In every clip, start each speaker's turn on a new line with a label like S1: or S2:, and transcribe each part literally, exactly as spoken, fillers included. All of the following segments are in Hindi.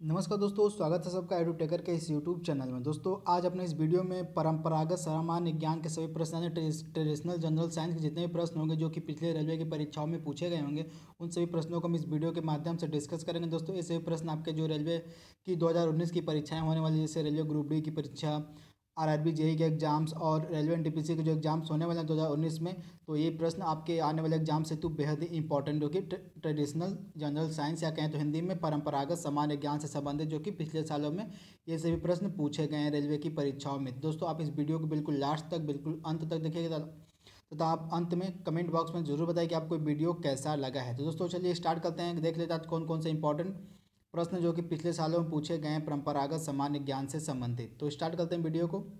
S1: नमस्कार दोस्तों, स्वागत है सबका एडुटेकर के इस यूट्यूब चैनल में। दोस्तों आज अपने इस वीडियो में परंपरागत सामान्य ज्ञान के सभी प्रश्न यानी ट्रेडिशनल जनरल साइंस के जितने भी प्रश्न होंगे जो कि पिछले रेलवे की परीक्षाओं में पूछे गए होंगे, उन सभी प्रश्नों को हम इस वीडियो के माध्यम से डिस्कस करेंगे। दोस्तों ये सभी प्रश्न आपके जो रेलवे की दो हज़ार उन्नीस की परीक्षाएं होने वाली, जैसे रेलवे ग्रुप डी की परीक्षा, आरआरबी जेई के एग्जाम्स और रेलवे एनटीपीसी के जो एग्जाम्स होने वाले हैं दो हज़ार उन्नीस में, तो ये प्रश्न आपके आने वाले एग्जाम से तो बेहद ही इंपॉर्टेंट, जो कि ट्रेडिशनल जनरल साइंस या कहें तो हिंदी में परंपरागत सामान्य ज्ञान से संबंधित, जो कि पिछले सालों में ये सभी प्रश्न पूछे गए हैं रेलवे की परीक्षाओं में। दोस्तों आप इस वीडियो को बिल्कुल लास्ट तक, बिल्कुल अंत तक देखिएगा तथा आप अंत में कमेंट बॉक्स में जरूर बताएं कि आपको वीडियो कैसा लगा है। तो दोस्तों चलिए स्टार्ट करते हैं, देख लेते हैं कौन कौन से इंपॉर्टेंट प्रश्न जो कि पिछले सालों में पूछे गए हैं परंपरागत सामान्य ज्ञान से संबंधित। तो स्टार्ट करते हैं वीडियो को।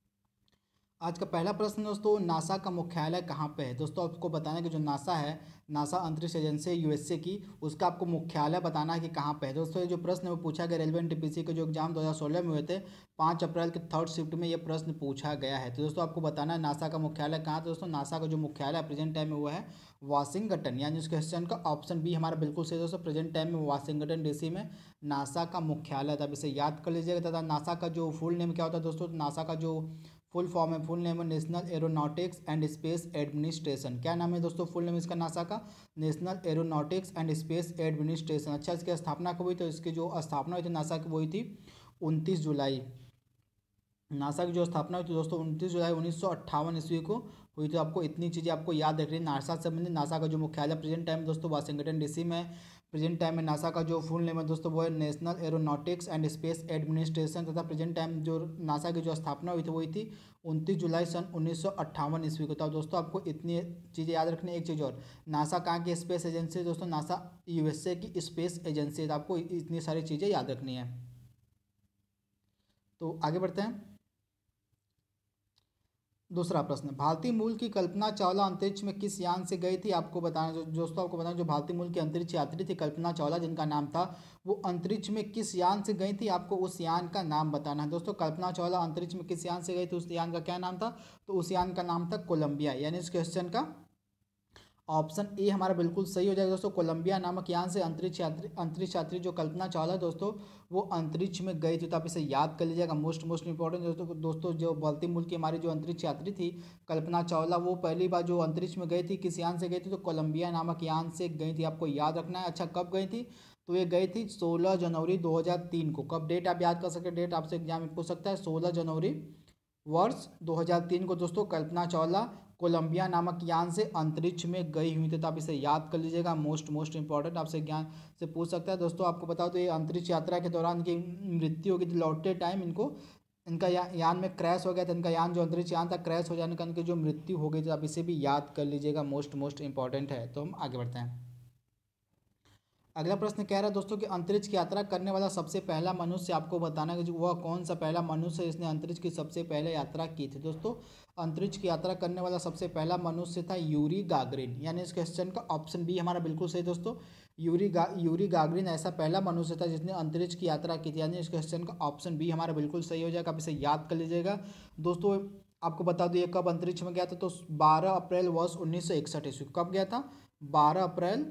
S1: आज का पहला प्रश्न दोस्तों, नासा का मुख्यालय कहाँ पे है? दोस्तों आपको बताना है कि जो नासा है, नासा अंतरिक्ष एजेंसी यूएसए की, उसका आपको मुख्यालय बताना है कि कहाँ पे है। दोस्तों ये जो प्रश्न है वो पूछा गया रेलवे एनटीपीसी के जो एग्जाम दो हज़ार सोलह में हुए थे, पाँच अप्रैल के थर्ड शिफ्ट में ये प्रश्न पूछा गया है। तो दोस्तों आपको बताना है नासा का मुख्यालय कहाँ है। दोस्तों नासा का जो मुख्यालय प्रेजेंट टाइम में हुआ है वाशिंगटन, यानी इस क्वेश्चन का ऑप्शन बी हमारा बिल्कुल सही। दोस्तों प्रेजेंट टाइम में वाशिंगटन डीसी में नासा का मुख्यालय था, इसे याद कर लीजिएगा। तथा नासा का जो फुल नेम क्या होता है दोस्तों, नासा का जो फुल फॉर्म है, फुल नेम है National Aeronautics and Space Administration. क्या नाम है दोस्तों फुल नेम इसका नासा का? National Aeronautics and Space Administration. अच्छा, इसकी स्थापना कब हुई? तो इसकी जो स्थापना हुई थी नासा की वो हुई थी उनतीस जुलाई। नासा की जो स्थापना हुई थी दोस्तों उनतीस जुलाई उन्नीस सौ अट्ठावन ईस्वी को हुई। तो आपको इतनी चीज़ें आपको याद रखनी है नासा से संबंधित। नासा का जो मुख्यालय प्रेजेंट टाइम दोस्तों वाशिंगटन डीसी में, प्रेजेंट टाइम में नासा का जो फुल नेम है दोस्तों वो है National Aeronautics and Space Administration. तथा प्रेजेंट टाइम जो नासा की जो स्थापना हुई थी वही थी उनतीस जुलाई सन उन्नीस सौ अट्ठावन ईस्वी को। तो दोस्तों आपको इतनी चीज़ें याद रखनी है। एक चीज़ और, नासा कहाँ की स्पेस एजेंसी है दोस्तों? नासा यूएसए की स्पेस एजेंसी है। तो आपको इतनी सारी चीज़ें याद रखनी है। तो आगे बढ़ते हैं। दूसरा प्रश्न, भारतीय मूल की कल्पना चावला अंतरिक्ष में किस यान से गई थी? आपको बताना जो दोस्तों आपको बताना जो भारतीय मूल की अंतरिक्ष यात्री थी कल्पना चावला, जिनका नाम था, वो अंतरिक्ष में किस यान से गई थी? आपको उस यान का नाम बताना है। दोस्तों कल्पना चावला अंतरिक्ष में किस यान से गई थी, उस यान का क्या नाम था? तो उस यान का नाम था कोलंबिया, यानी इस क्वेश्चन का ऑप्शन ए हमारा बिल्कुल सही हो जाएगा। दोस्तों कोलंबिया नामक यान से अंतरिक्ष यात्री अंतरिक्ष यात्री जो कल्पना चावला दोस्तों वो अंतरिक्ष में गई थी। तो आप इसे याद कर लीजिएगा, मोस्ट मोस्ट इंपॉर्टेंट। दोस्तों दोस्तों जो भारतीय मूल की हमारी जो अंतरिक्ष यात्री थी कल्पना चावला, वो पहली बार जो अंतरिक्ष में गई थी किस यान से गई थी? तो कोलंबिया नामक यान से गई थी, आपको याद रखना है। अच्छा कब गई थी? तो ये गई थी सोलह जनवरी दो हज़ार तीन को। कब? डेट आप याद कर सकते, डेट आपसे एग्जाम में पूछ सकता है। सोलह जनवरी वर्ष दो हज़ार तीन को दोस्तों कल्पना चावला कोलंबिया नामक यान से अंतरिक्ष में गई हुई थी। तो आप इसे याद कर लीजिएगा, मोस्ट मोस्ट इंपॉर्टेंट, आपसे ज्ञान से पूछ सकता है। दोस्तों आपको बताओ तो ये अंतरिक्ष यात्रा के दौरान इनकी मृत्यु हो गई थी। लौटते टाइम इनको इनका या, यान में क्रैश हो गया था। इनका यान जो अंतरिक्ष यान था क्रैश हो जाने का इनकी जो मृत्यु हो गई थी। आप इसे भी याद कर लीजिएगा, मोस्ट मोस्ट इंपॉर्टेंट है। तो हम आगे बढ़ते हैं। अगला प्रश्न कह रहा है दोस्तों कि अंतरिक्ष की यात्रा करने वाला सबसे पहला मनुष्य, आपको बताना है कि वह कौन सा पहला मनुष्य है जिसने अंतरिक्ष की सबसे पहले यात्रा की थी। दोस्तों अंतरिक्ष की यात्रा करने वाला सबसे पहला मनुष्य था यूरी गागरिन, यानी इस क्वेश्चन का ऑप्शन बी हमारा बिल्कुल सही। दोस्तों यूरी गा यूरी गागरिन ऐसा पहला मनुष्य था जिसने अंतरिक्ष की यात्रा की थी, यानी इस क्वेश्चन का ऑप्शन बी हमारा बिल्कुल सही हो जाएगा। आप इसे याद कर लीजिएगा। दोस्तों आपको बता दो ये कब अंतरिक्ष में गया था? तो बारह अप्रैल वर्ष उन्नीस सौ इकसठ ईस्वी। कब गया था? बारह अप्रैल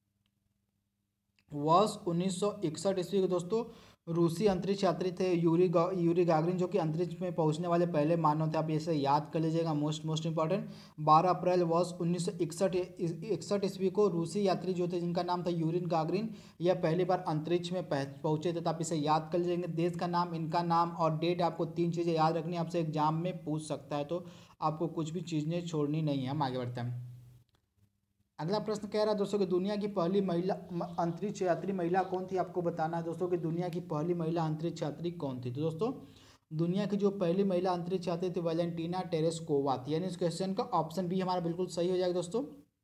S1: वर्ष उन्नीस सौ इकसठ ईस्वी को दोस्तों रूसी अंतरिक्ष यात्री थे यूरी गा यूरी गागरिन, जो कि अंतरिक्ष में पहुंचने वाले पहले मानव थे। आप इसे याद कर लीजिएगा, मोस्ट मोस्ट इंपॉर्टेंट। बारह अप्रैल वर्ष उन्नीस सौ इकसठ इकसठ ईस्वी को रूसी यात्री जो थे जिनका नाम था यूरिन गागरिन, यह पहली बार अंतरिक्ष में पहुंचे थे। तो आप इसे याद कर लीजिएंगे, देश का नाम, इनका नाम और डेट। आपको तीन चीज़ें याद रखनी है, आपसे एग्जाम में पूछ सकता है, तो आपको कुछ भी चीज़ें छोड़नी नहीं है। हम आगे बढ़ते हैं। अगला प्रश्न कह रहा है दोस्तों कि दुनिया की पहली महिला अंतरिक्ष यात्री महिला कौन थी? आपको बताना है दोस्तों कि दुनिया की पहली महिला अंतरिक्ष यात्री कौन थी। तो दोस्तों दुनिया की जो पहली महिला अंतरिक्ष यात्री थी वैलेंटीना टेरेस्कोवा थी, यानी इस क्वेश्चन का ऑप्शन बी हमारा बिल्कुल सही हो जाएगा। दोस्तों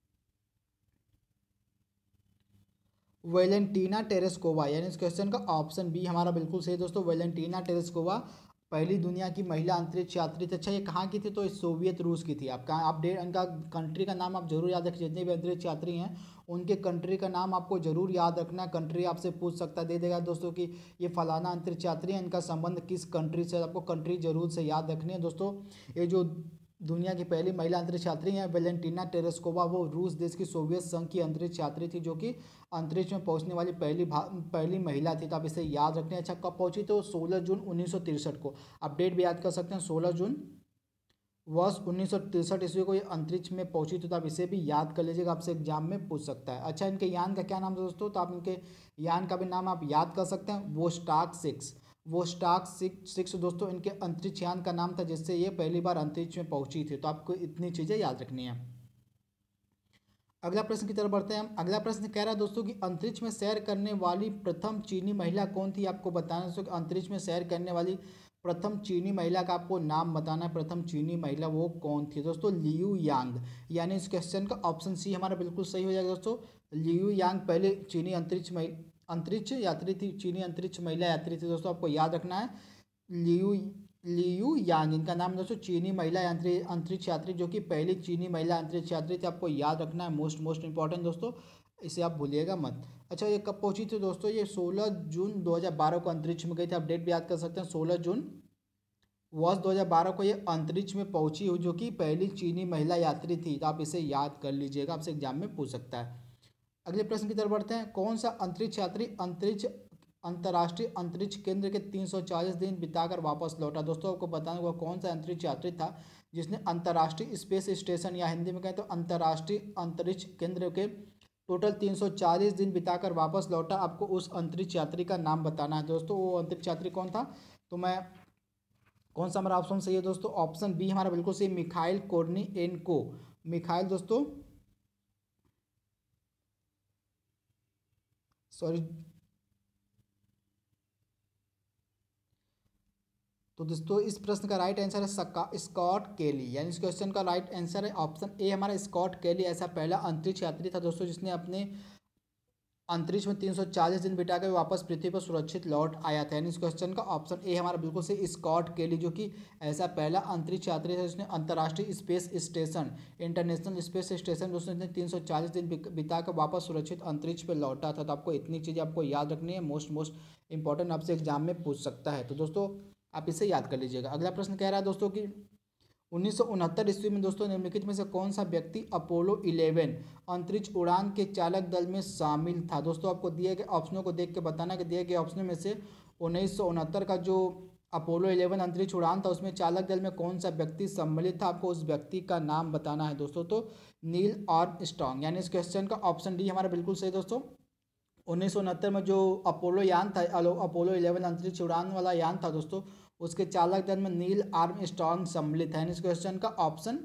S1: वैलेंटीना टेरेस्कोवा, यानी इस क्वेश्चन का ऑप्शन बी हमारा बिल्कुल सही। दोस्तों वैलेंटीना टेरेस्कोवा पहली दुनिया की महिला अंतरिक्ष यात्री थी। अच्छा ये कहाँ की थी? तो सोवियत रूस की थी। आप कहाँ आप डेट इनका कंट्री का नाम आप जरूर याद रखिए। जितने भी अंतरिक्ष यात्री हैं उनके कंट्री का नाम आपको जरूर याद रखना है। कंट्री आपसे पूछ सकता है, दे देगा दोस्तों कि ये फलाना अंतरिक्ष यात्री है, इनका संबंध किस कंट्री से, आपको कंट्री जरूर से याद रखनी है। दोस्तों ये जो दुनिया की पहली महिला अंतरिक्ष यात्री हैं वेलेंटीना टेरेस्कोवा। वो रूस देश की सोवियत संघ की अंतरिक्ष यात्री थी जो कि अंतरिक्ष में पहुंचने वाली पहली पहली महिला थी। तो आप इसे याद रखते हैं। अच्छा, कब पहुंची? तो सोलह जून उन्नीस सौ तिरसठ को। आप डेट भी याद कर सकते हैं, सोलह जून वर्ष उन्नीस सौ तिरसठ ईस्वी को ये अंतरिक्ष में पहुंची। तो आप इसे भी याद कर लीजिएगा, आपसे एग्जाम में पूछ सकता है। अच्छा, इनके यान का क्या नाम है दोस्तों? तो आप इनके यान का भी नाम आप याद कर सकते हैं, Vostok six. Vostok six six दोस्तों इनके अंतरिक्ष यान का नाम था जिससे ये पहली बार अंतरिक्ष में पहुंची थी। तो आपको इतनी चीज़ें याद रखनी है। अगला प्रश्न की तरफ बढ़ते हैं हम। अगला प्रश्न कह रहा है दोस्तों कि अंतरिक्ष में सैर करने वाली प्रथम चीनी महिला कौन थी? आपको बताना दोस्तों कि अंतरिक्ष में सैर करने वाली प्रथम चीनी महिला का आपको नाम बताना है। प्रथम चीनी महिला वो कौन थी दोस्तों? Liu Yang. यानी इस क्वेश्चन का ऑप्शन सी हमारा बिल्कुल सही हो जाएगा दोस्तों। लियू यांग पहले चीनी अंतरिक्ष अंतरिक्ष यात्री थी, चीनी अंतरिक्ष महिला यात्री थी दोस्तों। आपको याद रखना है लियू लियू यांग इनका नाम दोस्तों। चीनी महिला यात्री अंतरिक्ष यात्री जो कि पहली चीनी महिला अंतरिक्ष यात्री थी। आपको याद रखना है, मोस्ट मोस्ट इंपॉर्टेंट दोस्तों, इसे आप भूलिएगा मत। अच्छा, ये कब पहुंची थी दोस्तों? ये सोलह जून दो हज़ार बारह को अंतरिक्ष में गई थी। आप डेट भी याद कर सकते हैं, सोलह जून वर्ष दो हज़ार बारह को ये अंतरिक्ष में पहुंची हुई जो कि पहली चीनी महिला यात्री थी। तो आप इसे याद कर लीजिएगा, आपसे एग्जाम में पूछ सकता है। अगले प्रश्न की तरफ बढ़ते हैं। कौन सा अंतरिक्ष यात्री अंतरिक्ष अंतर्राष्ट्रीय अंतरिक्ष केंद्र के तीन सौ चालीस दिन बिताकर वापस लौटा? दोस्तों आपको बताना वह कौन सा अंतरिक्ष यात्री था जिसने अंतर्राष्ट्रीय स्पेस स्टेशन या हिंदी में कहें तो अंतर्राष्ट्रीय अंतरिक्ष केंद्र के टोटल तीन सौ चालीस दिन बिताकर वापस लौटा? आपको उस अंतरिक्ष यात्री का नाम बताना है दोस्तों। वो अंतरिक्ष यात्री कौन था? तो मैं कौन सा हमारा ऑप्शन सही है दोस्तों? ऑप्शन बी हमारा बिल्कुल सही, मिखाइल कोर्निएंको। मिखाइल दोस्तों सॉरी तो दोस्तों इस प्रश्न का राइट आंसर है स्कॉट केली। यानी इस क्वेश्चन का राइट आंसर है ऑप्शन ए हमारा स्कॉट केली। ऐसा पहला अंतरिक्ष यात्री था दोस्तों जिसने अपने अंतरिक्ष में तीन सौ चालीस दिन बिताकर वापस पृथ्वी पर सुरक्षित लौट आया था। यानी इस क्वेश्चन का ऑप्शन ए हमारा बिल्कुल सही, स्कॉट केली, जो कि ऐसा पहला अंतरिक्ष यात्री था जिसने अंतर्राष्ट्रीय space station international space station दोस्तों ने तीन सौ चालीस दिन बिताकर वापस सुरक्षित अंतरिक्ष पर लौटा था। तो आपको इतनी चीज़ें आपको याद रखनी है, मोस्ट मोस्ट इंपॉर्टेंट, आपसे एग्जाम में पूछ सकता है। तो दोस्तों आप इसे याद कर लीजिएगा। अगला प्रश्न कह रहा है दोस्तों कि उन्नीस सौ उनहत्तर ईस्वी में दोस्तों निम्नलिखित में से कौन सा व्यक्ति अपोलो इलेवन अंतरिक्ष उड़ान के चालक दल में शामिल था? दोस्तों आपको दिए गए ऑप्शनों को देख के बताना कि दिए गए ऑप्शनों में से उन्नीस सौ उनहत्तर का जो अपोलो इलेवन अंतरिक्ष उड़ान था उसमें चालक दल में कौन सा व्यक्ति सम्मिलित था? आपको उस व्यक्ति का नाम बताना है दोस्तों। तो नील आर्मस्ट्रांग। यानी इस क्वेश्चन का ऑप्शन डी हमारा बिल्कुल सही दोस्तों। उन्नीस सौ उनहत्तर में जो अपोलो यान था, अपोलो इलेवन अंतरिक्ष उड़ान वाला यान था दोस्तों, उसके चालक दल में नील आर्मस्ट्रांग सम्मिलित है। इस क्वेश्चन का ऑप्शन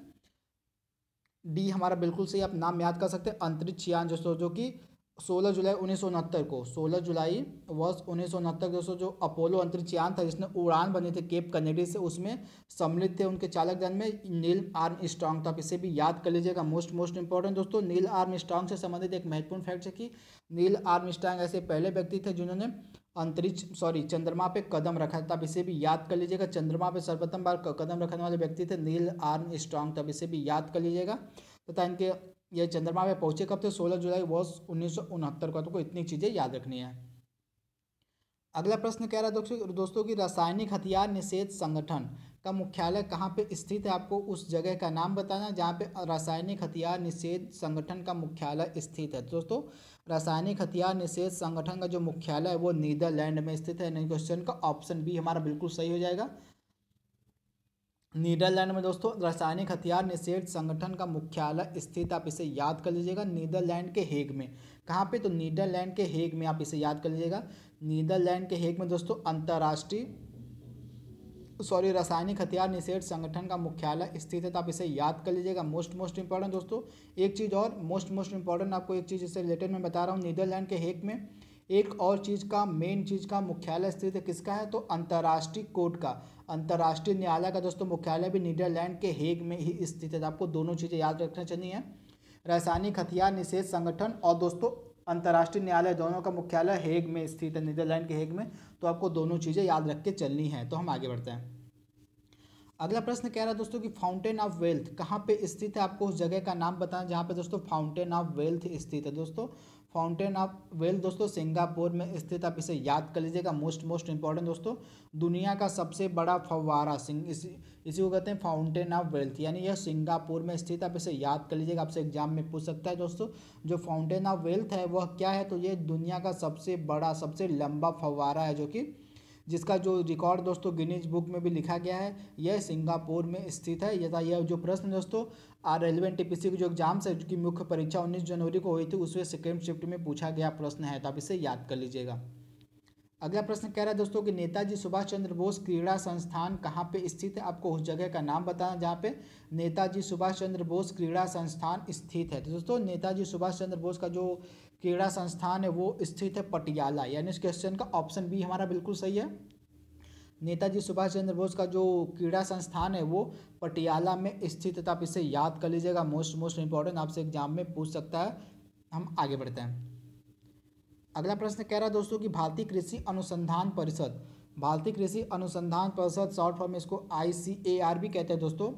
S1: डी हमारा बिल्कुल सही, आप नाम याद कर सकते हैं। अंतरिक्ष यान दोस्तों जो कि सोलह जुलाई उन्नीस सौ उनहत्तर को सोलह जुलाई वर्ष उन्नीस सौ उनहत्तर दोस्तों जो अपोलो अंतरिक्ष यान था जिसने उड़ान बनी थी केप कनेडी से, उसमें सम्मिलित थे। उनके चालक दल में नील आर्मस्ट्रांग था। आप इसे भी याद कर लीजिएगा, मोस्ट मोस्ट इंपॉर्टेंट दोस्तों। नील आर्मस्ट्रांग से संबंधित एक महत्वपूर्ण फैक्ट है कि नील आर्मस्ट्रांग ऐसे पहले व्यक्ति थे जिन्होंने अंतरिक्ष सॉरी चंद्रमा पे कदम रखा था। अब इसे भी याद कर लीजिएगा, चंद्रमा पे सर्वप्रथम बार कदम रखने वाले व्यक्ति थे नील आर्मस्ट्रांग। तब इसे भी याद कर लीजिएगा। तथा इनके ये चंद्रमा पे पहुंचे कब थे? सोलह जुलाई वर्ष उन्नीस सौ उनहत्तर को। तो इतनी चीजें याद रखनी है। अगला प्रश्न कह रहा है दोस्तों कि रासायनिक हथियार निषेध संगठन का मुख्यालय कहाँ पे स्थित है? आपको उस जगह का नाम बताना जहाँ पे रासायनिक हथियार निषेध संगठन का मुख्यालय स्थित है। दोस्तों रासायनिक हथियार निषेध संगठन का जो मुख्यालय है वो नीदरलैंड में स्थित है। क्वेश्चन का ऑप्शन बी हमारा बिल्कुल सही हो जाएगा। नीदरलैंड में दोस्तों रासायनिक हथियार निषेध संगठन का मुख्यालय स्थित, आप इसे याद कर लीजिएगा, नीदरलैंड के हेग में। कहाँ पे? तो नीदरलैंड के हेग में, आप इसे याद कर लीजिएगा। नीदरलैंड के हेग में दोस्तों अंतर्राष्ट्रीय सॉरी रासायनिक हथियार निषेध संगठन का मुख्यालय स्थित है। तो आप इसे याद कर लीजिएगा, मोस्ट मोस्ट इंपॉर्टेंट दोस्तों। एक चीज़ और मोस्ट मोस्ट इंपॉर्टेंट, आपको एक चीज़ इससे रिलेटेड मैं बता रहा हूँ। नीदरलैंड के हेग में एक और चीज़ का मेन चीज़ का मुख्यालय स्थित है। किसका है? तो अंतर्राष्ट्रीय कोर्ट का, अंतर्राष्ट्रीय न्यायालय का दोस्तों मुख्यालय भी नीदरलैंड के हेग में ही स्थित है। आपको दोनों चीज़ें याद रखना चाहिए, रासायनिक हथियार निषेध संगठन और दोस्तों अंतर्राष्ट्रीय न्यायालय, दोनों का मुख्यालय हेग में स्थित है, नीदरलैंड के हेग में। तो आपको दोनों चीज़ें याद रख के चलनी है। तो हम आगे बढ़ते हैं। अगला प्रश्न कह रहा है दोस्तों कि फाउंटेन ऑफ वेल्थ कहाँ पे स्थित है, आपको उस जगह का नाम बताना जहाँ पे दोस्तों फाउंटेन ऑफ वेल्थ स्थित है। दोस्तों फाउंटेन ऑफ वेल्थ दोस्तों सिंगापुर में स्थित, आप इसे याद कर लीजिएगा। मोस्ट मोस्ट इंपॉर्टेंट दोस्तों, दुनिया का सबसे बड़ा फव्वारा सिंग इसी इसी को कहते हैं फाउंटेन ऑफ वेल्थ, यानी यह सिंगापुर में स्थित, आप इसे याद कर लीजिएगा, आपसे एग्जाम में पूछ सकता है। दोस्तों जो फाउंटेन ऑफ वेल्थ है वह क्या है, तो ये दुनिया का सबसे बड़ा सबसे लंबा फव्वारा है, जो कि जिसका जो रिकॉर्ड दोस्तों गिनीज बुक में भी लिखा गया है, यह सिंगापुर में स्थित है। यथा यह जो प्रश्न दोस्तों रेलवे एनटीपीसी की जो एग्जाम्स है की मुख्य परीक्षा उन्नीस जनवरी को हुई थी, उसमें सेकेंड शिफ्ट में पूछा गया प्रश्न है, तो आप इसे याद कर लीजिएगा। अगला प्रश्न कह रहा है दोस्तों कि नेताजी सुभाष चंद्र बोस क्रीड़ा संस्थान कहाँ पे स्थित है, आपको उस जगह का नाम बताना जहाँ पे नेताजी सुभाष चंद्र बोस क्रीड़ा संस्थान स्थित है। तो दोस्तों नेताजी सुभाष चंद्र बोस का जो क्रीड़ा संस्थान है वो स्थित है पटियाला, यानी इस क्वेश्चन का ऑप्शन बी हमारा बिल्कुल सही है। नेताजी सुभाष चंद्र बोस का जो क्रीड़ा संस्थान है वो पटियाला में स्थित है, तो आप इसे याद कर लीजिएगा। मोस्ट मोस्ट इंपॉर्टेंट, आपसे एग्जाम में पूछ सकता है। हम आगे बढ़ते हैं। अगला प्रश्न कह रहा है दोस्तों कि भारतीय कृषि अनुसंधान परिषद, भारतीय कृषि अनुसंधान परिषद शॉर्ट फॉर्म में इसको आई सी ए आर भी कहते हैं दोस्तों,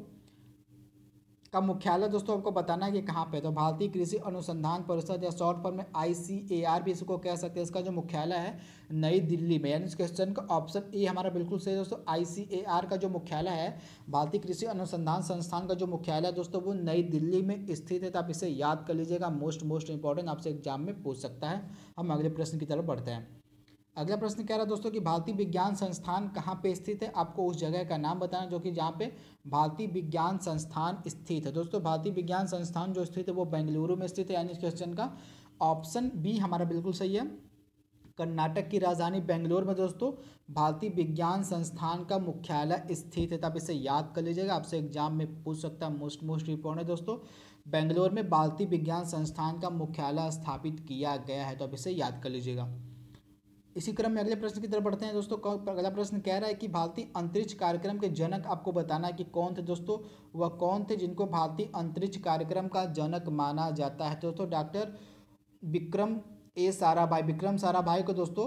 S1: का मुख्यालय दोस्तों आपको बताना है कि कहाँ पे है। तो भारतीय कृषि अनुसंधान परिषद या शॉर्ट फॉर्म में आई सी ए आर भी इसको कह सकते हैं, इसका जो मुख्यालय है नई दिल्ली में, यानी इस क्वेश्चन का ऑप्शन ए हमारा बिल्कुल सही है दोस्तों। आई सी ए आर का जो मुख्यालय है, भारतीय कृषि अनुसंधान संस्थान का जो मुख्यालय है दोस्तों वो नई दिल्ली में स्थित है, तो आप इसे याद कर लीजिएगा। मोस्ट मोस्ट इंपॉर्टेंट, आपसे एग्जाम में पूछ सकता है। हम अगले प्रश्न की तरफ बढ़ते हैं। अगला प्रश्न कह रहा है दोस्तों कि भारतीय विज्ञान संस्थान कहाँ पे स्थित है, आपको उस जगह का नाम बताना जो कि जहाँ पे भारतीय विज्ञान संस्थान स्थित है। दोस्तों भारतीय विज्ञान संस्थान जो स्थित है वो बेंगलुरु में स्थित है, यानी इस क्वेश्चन का ऑप्शन बी हमारा बिल्कुल सही है। कर्नाटक की राजधानी बेंगलोर में दोस्तों भारतीय विज्ञान संस्थान का मुख्यालय स्थित है, तो आप इसे याद कर लीजिएगा, आपसे एग्जाम में पूछ सकता है। मोस्ट मोस्ट इंपॉर्टेंट दोस्तों, बेंगलोर में भारतीय विज्ञान संस्थान का मुख्यालय स्थापित किया गया है, तो आप इसे याद कर लीजिएगा। इसी क्रम में अगले प्रश्न की तरफ बढ़ते हैं दोस्तों। अगला प्रश्न कह रहा है कि भारतीय अंतरिक्ष कार्यक्रम के जनक आपको बताना है कि कौन थे दोस्तों, वह कौन थे जिनको भारतीय अंतरिक्ष कार्यक्रम का जनक माना जाता है। तो दोस्तों डॉक्टर विक्रम ए साराभाई, विक्रम साराभाई को दोस्तों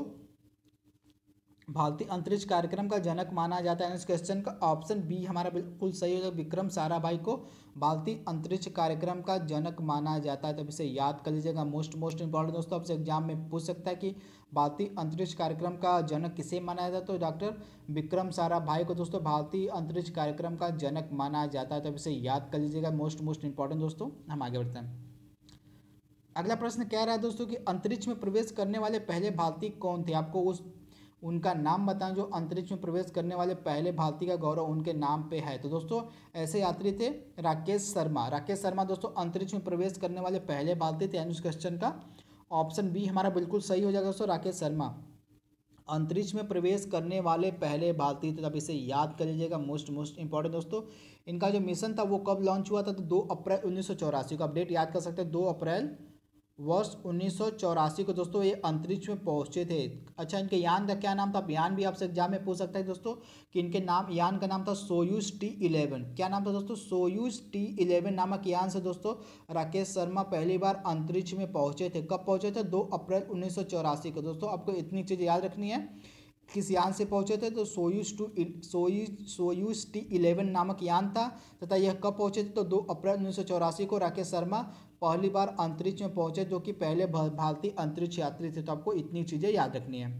S1: भारतीय अंतरिक्ष कार्यक्रम का जनक माना जाता है। इस क्वेश्चन का ऑप्शन बी हमारा बिल्कुल सही है, विक्रम साराभाई को भारतीय अंतरिक्ष कार्यक्रम का जनक माना जाता है, तब इसे याद कर लीजिएगा। मोस्ट मोस्ट इंपॉर्टेंट दोस्तों, आपसे एग्जाम में पूछ सकता है कि भारतीय अंतरिक्ष कार्यक्रम का जनक किसे माना जाता है, तो डॉक्टर विक्रम साराभाई को दोस्तों भारतीय अंतरिक्ष कार्यक्रम का जनक माना जाता है, तब इसे याद कर लीजिएगा। मोस्ट मोस्ट इंपॉर्टेंट दोस्तों, हम आगे बढ़ते हैं। अगला प्रश्न कह रहा है दोस्तों कि अंतरिक्ष में प्रवेश करने वाले पहले भारतीय कौन थे, आपको उस उनका नाम बताएं जो अंतरिक्ष में प्रवेश करने वाले पहले भारतीय का गौरव उनके नाम पे है। तो दोस्तों ऐसे यात्री थे राकेश शर्मा, राकेश शर्मा दोस्तों अंतरिक्ष में प्रवेश करने वाले पहले भारतीय थे, यानी उस क्वेश्चन का ऑप्शन बी हमारा बिल्कुल सही हो जाएगा दोस्तों। राकेश शर्मा अंतरिक्ष में प्रवेश करने वाले पहले भारतीय थे, तब इसे याद कर लीजिएगा। मोस्ट मोस्ट इंपॉर्टेंट दोस्तों, इनका जो मिशन था वो कब लॉन्च हुआ था, तो दो अप्रैल उन्नीस सौ चौरासी को, अपडेट याद कर सकते हैं, दो अप्रैल वर्ष उन्नीस सौ चौरासी को दोस्तों ये अंतरिक्ष में पहुंचे थे। अच्छा, इनके यान का क्या नाम था, यान भी आपसे एग्जाम में पूछ सकता है दोस्तों कि इनके नाम, यान का नाम था सोयूज टी इलेवन। क्या नाम था दोस्तों, सोयूज टी इलेवन नामक यान से दोस्तों राकेश शर्मा पहली बार अंतरिक्ष में पहुंचे थे। कब पहुंचे थे, दो अप्रैल उन्नीस सौ चौरासी को। दोस्तों आपको इतनी चीज़ याद रखनी है, किस यान से पहुंचे थे, तो Soyuz two Soyuz Soyuz T eleven नामक यान था, तथा यह कब पहुंचे थे, तो दो अप्रैल उन्नीस सौ चौरासी को राकेश शर्मा पहली बार अंतरिक्ष में पहुंचे, जो कि पहले भारतीय अंतरिक्ष यात्री थे। तो आपको इतनी चीज़ें याद रखनी है।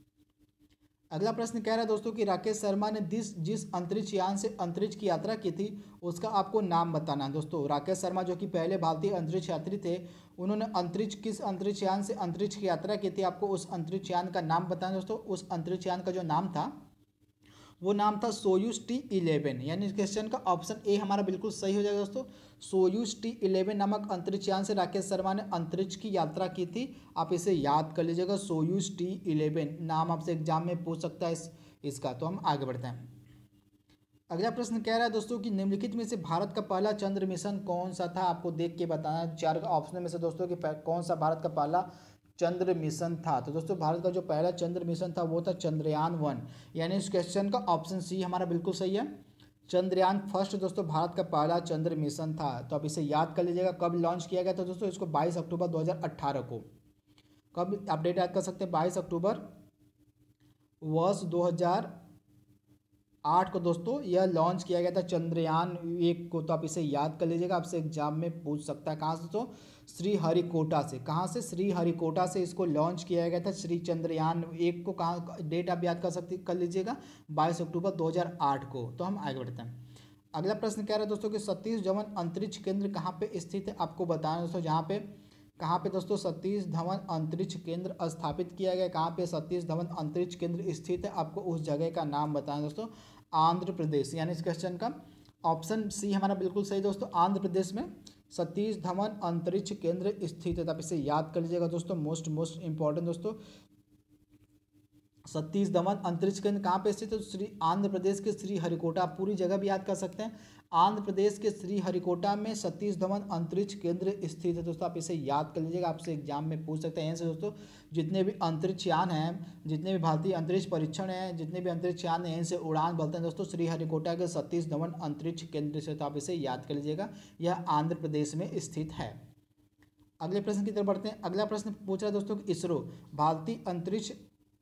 S1: अगला प्रश्न कह रहा है दोस्तों कि राकेश शर्मा ने जिस जिस अंतरिक्ष यान से अंतरिक्ष की यात्रा की थी उसका आपको नाम बताना है। दोस्तों राकेश शर्मा जो कि पहले भारतीय अंतरिक्ष यात्री थे, उन्होंने अंतरिक्ष किस अंतरिक्ष यान से अंतरिक्ष की यात्रा की थी, आपको उस अंतरिक्ष यान का नाम बताना दोस्तों। उस अंतरिक्ष यान का जो नाम था वो नाम था सोयूज टी इलेवन, यानी इस क्वेश्चन का ऑप्शन ए हमारा बिल्कुल सही हो जाएगा दोस्तों। सोयूज टी इलेवन नामक अंतरिक्ष यान से राकेश शर्मा ने अंतरिक्ष की यात्रा की थी, आप इसे याद कर लीजिएगा। सोयूज टी इलेवन नाम आपसे एग्जाम में पूछ सकता है इस, इसका। तो हम आगे बढ़ते हैं। अगला प्रश्न कह रहा है दोस्तों कि निम्नलिखित में से भारत का पहला चंद्र मिशन कौन सा था, आपको देख के बताना है चार ऑप्शन में से दोस्तों कि कौन सा भारत का पहला चंद्र मिशन था। तो दोस्तों भारत का जो पहला चंद्र मिशन था वो था चंद्रयान वन, यानी इस क्वेश्चन का ऑप्शन सी हमारा बिल्कुल सही है। चंद्रयान फर्स्ट दोस्तों भारत का पहला चंद्र मिशन था, तो अब इसे याद कर लीजिएगा। कब लॉन्च किया गया था दोस्तों, इसको बाईस अक्टूबर दो हज़ार अठारह को। कब अपडेट याद कर सकते हैं, बाईस अक्टूबर वर्ष दो हज़ार आठ को दोस्तों यह लॉन्च किया गया था चंद्रयान एक को, तो आप इसे याद कर लीजिएगा, आपसे एग्जाम में पूछ सकता है। कहाँ से दोस्तों? श्रीहरिकोटा से। कहाँ से? श्रीहरिकोटा से इसको लॉन्च किया गया था, श्री चंद्रयान एक को। कहाँ डेट आप याद कर सकते कर लीजिएगा, बाईस अक्टूबर दो हज़ार आठ को। तो हम आगे बढ़ते हैं। अगला प्रश्न क्या रहा है दोस्तों कि सतीश धवन अंतरिक्ष केंद्र कहाँ पे स्थित है? आपको बताना दोस्तों, जहाँ पे कहाँ पे दोस्तों सतीश धवन अंतरिक्ष केंद्र स्थापित किया गया, कहाँ पे सतीश धवन अंतरिक्ष केंद्र स्थित है, आपको उस जगह का नाम बताना दोस्तों। आंध्र प्रदेश, यानी इस क्वेश्चन का ऑप्शन सी हमारा बिल्कुल सही दोस्तों। आंध्र प्रदेश में सतीश धवन अंतरिक्ष केंद्र स्थित है, तो आप इसे याद कर लीजिएगा दोस्तों। मोस्ट मोस्ट इंपॉर्टेंट दोस्तों, सतीश धवन अंतरिक्ष केंद्र कहाँ पे स्थित है? तो श्री आंध्र प्रदेश के श्रीहरिकोटा, पूरी जगह भी याद कर सकते हैं। आंध्र प्रदेश के श्रीहरिकोटा में सतीश धवन अंतरिक्ष केंद्र स्थित है दोस्तों, आप इसे याद कर लीजिएगा, आपसे एग्जाम में पूछ सकते हैं। यहाँ से दोस्तों जितने भी अंतरिक्ष यान हैं, जितने भी भारतीय अंतरिक्ष परीक्षण हैं, जितने भी अंतरिक्ष यान हैं, इनसे उड़ान भरते हैं दोस्तों श्रीहरिकोटा के सतीश धवन अंतरिक्ष केंद्र से, तो आप इसे याद कर लीजिएगा, यह आंध्र प्रदेश में स्थित है। अगले प्रश्न की तरफ बढ़ते हैं। अगला प्रश्न पूछ रहा है दोस्तों कि इसरो भारतीय अंतरिक्ष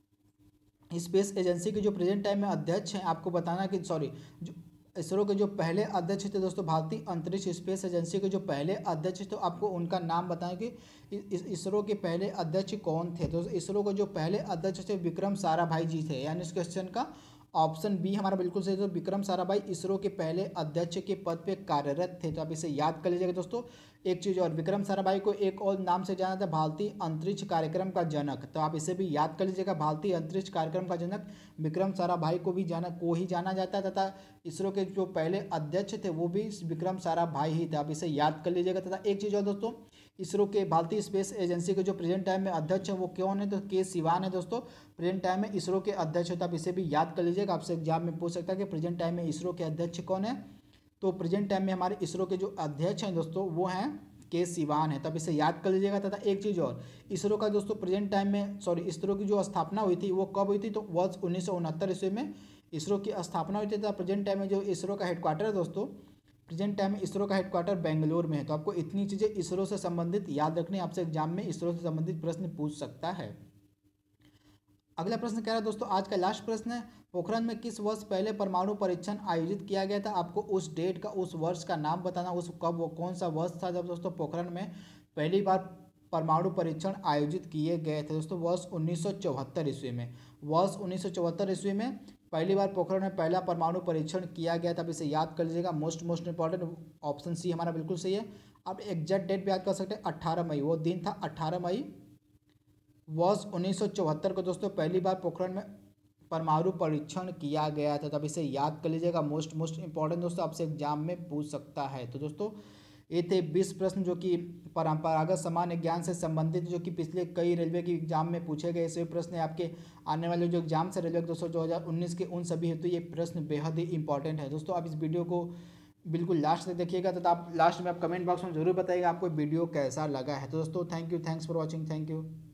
S1: स्पेस एजेंसी के जो प्रेजेंट टाइम में अध्यक्ष हैं, आपको बताना कि सॉरी जो इसरो के जो पहले अध्यक्ष थे दोस्तों, भारतीय अंतरिक्ष स्पेस एजेंसी के जो पहले अध्यक्ष थे, तो आपको उनका नाम बताएं कि इस इसरो के पहले अध्यक्ष कौन थे। तो इसरो के जो पहले अध्यक्ष थे विक्रम साराभाई जी थे, यानी इस क्वेश्चन का ऑप्शन बी हमारा बिल्कुल सही। तो विक्रम साराभाई इसरो के पहले अध्यक्ष के पद पे कार्यरत थे, तो आप इसे याद कर लीजिएगा दोस्तों। एक चीज़ और, विक्रम साराभाई को एक और नाम से जाना था भारतीय अंतरिक्ष कार्यक्रम का जनक, तो आप इसे भी याद कर लीजिएगा। भारतीय अंतरिक्ष कार्यक्रम का जनक विक्रम साराभाई को भी जाना को ही जाना जाता है, तथा इसरो के जो पहले अध्यक्ष थे वो भी विक्रम साराभाई ही थे, आप इसे याद कर लीजिएगा। तथा एक चीज़ और दोस्तों, इसरो के भारतीय स्पेस एजेंसी के जो प्रेजेंट टाइम में अध्यक्ष हैं वो कौन है? तो के सिवान है दोस्तों, प्रेजेंट टाइम में इसरो के अध्यक्ष होता है, आप इसे भी याद कर लीजिएगा, आपसे एग्जाम में पूछ सकता है कि प्रेजेंट टाइम में इसरो के अध्यक्ष कौन है। तो प्रेजेंट टाइम में हमारे इसरो के जो अध्यक्ष हैं दोस्तों वो हैं के सिवान है, तब इसे याद कर लीजिएगा। तथा एक चीज़ और, इसरो का दोस्तों प्रेजेंट टाइम में सॉरी इसरो की जो स्थापना हुई थी वो कब हुई थी? तो वर्ष उन्नीस सौ उनहत्तर ईस्वी में इसरो की स्थापना हुई थी। तथा प्रेजेंट टाइम में जो इसरो का हेडक्वार्टर है दोस्तों, प्रेजेंट टाइम में इसरो का हेडक्वार्टर बेंगलोर में है। तो आपको इतनी चीज़ें इसरो से संबंधित याद रखनी, आपसे एग्जाम में इसरो से संबंधित प्रश्न पूछ सकता है। अगला प्रश्न कह रहा है दोस्तों, आज का लास्ट प्रश्न है, पोखरण में किस वर्ष पहले परमाणु परीक्षण आयोजित किया गया था? आपको उस डेट का, उस वर्ष का नाम बताना, उस कब वो कौन सा वर्ष था जब दोस्तों पोखरण में पहली बार परमाणु परीक्षण आयोजित किए गए थे। दोस्तों वर्ष उन्नीस सौ चौहत्तर ईस्वी में, वर्ष उन्नीस सौ चौहत्तर ईस्वी में पहली बार पोखरण में पहला परमाणु परीक्षण किया गया था, अब इसे याद कर लीजिएगा। Most most important option C हमारा बिल्कुल सही है। आप एग्जैक्ट डेट भी याद कर सकते हैं, अट्ठारह मई, वो दिन था अट्ठारह मई वर्ष उन्नीस सौ चौहत्तर को दोस्तों पहली बार पोखरण में परमाणु परीक्षण किया गया था, तब इसे याद कर लीजिएगा। मोस्ट मोस्ट इंपॉर्टेंट दोस्तों, आपसे एग्जाम में पूछ सकता है। तो दोस्तों ये थे बीस प्रश्न जो कि परंपरागत सामान्य ज्ञान से संबंधित, जो कि पिछले कई रेलवे के एग्जाम में पूछे गए ऐसे प्रश्न है। आपके आने वाले जो एग्जाम्स है रेलवे दोस्तों दो हज़ार उन्नीस के, उन सभी हेतु ये प्रश्न बेहद ही इंपॉर्टेंट है। दोस्तों आप इस वीडियो को बिल्कुल लास्ट तक देखिएगा, तथा आप लास्ट में आप कमेंट बॉक्स में जरूर बताइएगा आपको वीडियो कैसा लगा है। तो दोस्तों thank you, thanks for watching, thank you.